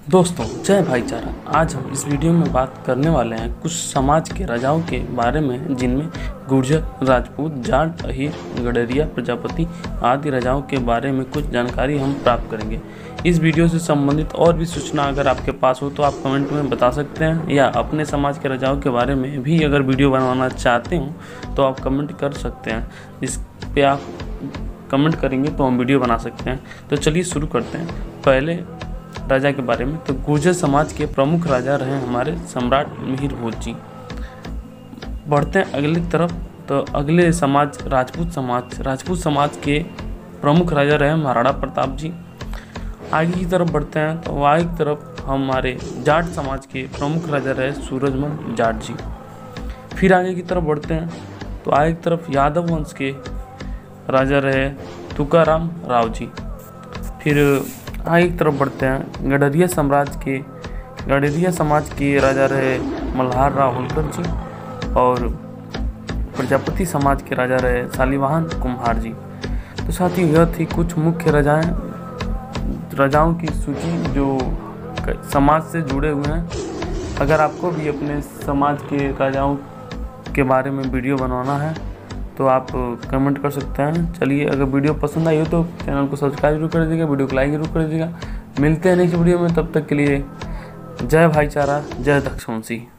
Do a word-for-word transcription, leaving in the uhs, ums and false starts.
दोस्तों जय भाईचारा। आज हम इस वीडियो में बात करने वाले हैं कुछ समाज के राजाओं के बारे में, जिनमें गुर्जर, राजपूत, जाट, अहीर, गडरिया, प्रजापति आदि राजाओं के बारे में कुछ जानकारी हम प्राप्त करेंगे। इस वीडियो से संबंधित और भी सूचना अगर आपके पास हो तो आप कमेंट में बता सकते हैं, या अपने समाज के राजाओं के बारे में भी अगर वीडियो बनवाना चाहते हो तो आप कमेंट कर सकते हैं। इस पे आप कमेंट करेंगे तो हम वीडियो बना सकते हैं। तो चलिए शुरू करते हैं। पहले राजा के बारे में, तो गुर्जर समाज के प्रमुख राजा रहे हमारे सम्राट मिहिर भोज जी। बढ़ते हैं अगली तरफ, तो अगले समाज राजपूत समाज राजपूत समाज के प्रमुख राजा रहे महाराणा प्रताप जी। आगे की तरफ बढ़ते हैं तो आगे की तरफ हमारे जाट समाज के प्रमुख राजा रहे सूरजमल जाट जी। फिर आगे की तरफ बढ़ते हैं तो आगे की तरफ यादव वंश के राजा रहे तुकाराम राव जी। फिर आगे की तरफ बढ़ते हैं, गडरिया साम्राज्य के गडरिया समाज के राजा रहे मल्हार राव होलकर जी, और प्रजापति समाज के राजा रहे शालिवाहन कुम्हार जी। तो साथ ही यह थी कुछ मुख्य राजाएं राजाओं की सूची जो समाज से जुड़े हुए हैं। अगर आपको भी अपने समाज के राजाओं के बारे में वीडियो बनवाना है तो आप कमेंट कर सकते हैं। चलिए, अगर वीडियो पसंद आई हो तो चैनल को सब्सक्राइब जरूर कर दीजिएगा, वीडियो को लाइक जरूर कर दीजिएगा। मिलते हैं नेक्स्ट वीडियो में, तब तक के लिए जय भाईचारा, जय दक्षवंशी।